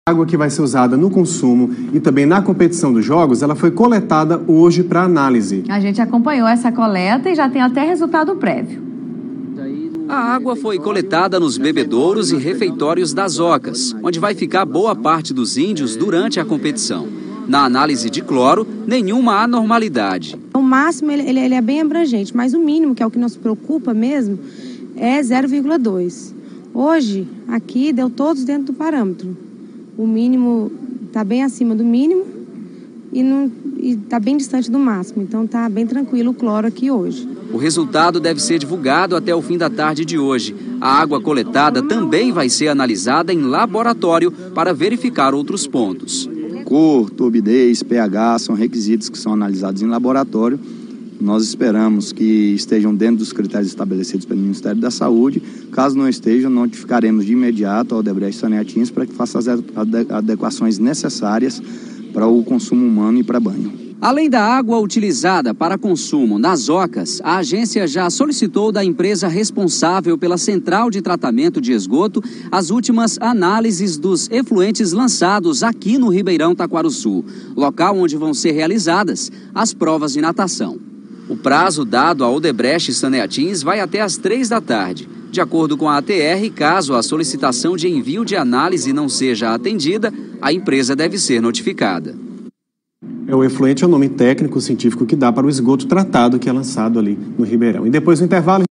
A água que vai ser usada no consumo e também na competição dos jogos, ela foi coletada hoje para análise. A gente acompanhou essa coleta e já tem até resultado prévio. A água foi coletada nos bebedouros e refeitórios das ocas, onde vai ficar boa parte dos índios durante a competição. Na análise de cloro, nenhuma anormalidade. O máximo ele é bem abrangente, mas o mínimo, que é o que nos preocupa mesmo, é 0,2. Hoje, aqui, deu todos dentro do parâmetro. O mínimo está bem acima do mínimo e está bem distante do máximo. Então está bem tranquilo o cloro aqui hoje. O resultado deve ser divulgado até o fim da tarde de hoje. A água coletada também vai ser analisada em laboratório para verificar outros pontos. Cor, turbidez, pH são requisitos que são analisados em laboratório. Nós esperamos que estejam dentro dos critérios estabelecidos pelo Ministério da Saúde. Caso não estejam, notificaremos de imediato ao Odebrecht Saneatins para que faça as adequações necessárias para o consumo humano e para banho. Além da água utilizada para consumo nas ocas, a agência já solicitou da empresa responsável pela central de tratamento de esgoto as últimas análises dos efluentes lançados aqui no Ribeirão Taquarussu, local onde vão ser realizadas as provas de natação. O prazo dado ao Odebrecht Saneatins vai até às 3 da tarde. De acordo com a ATR, caso a solicitação de envio de análise não seja atendida, a empresa deve ser notificada. O efluente é o nome técnico científico que dá para o esgoto tratado que é lançado ali no Ribeirão. E depois do intervalo...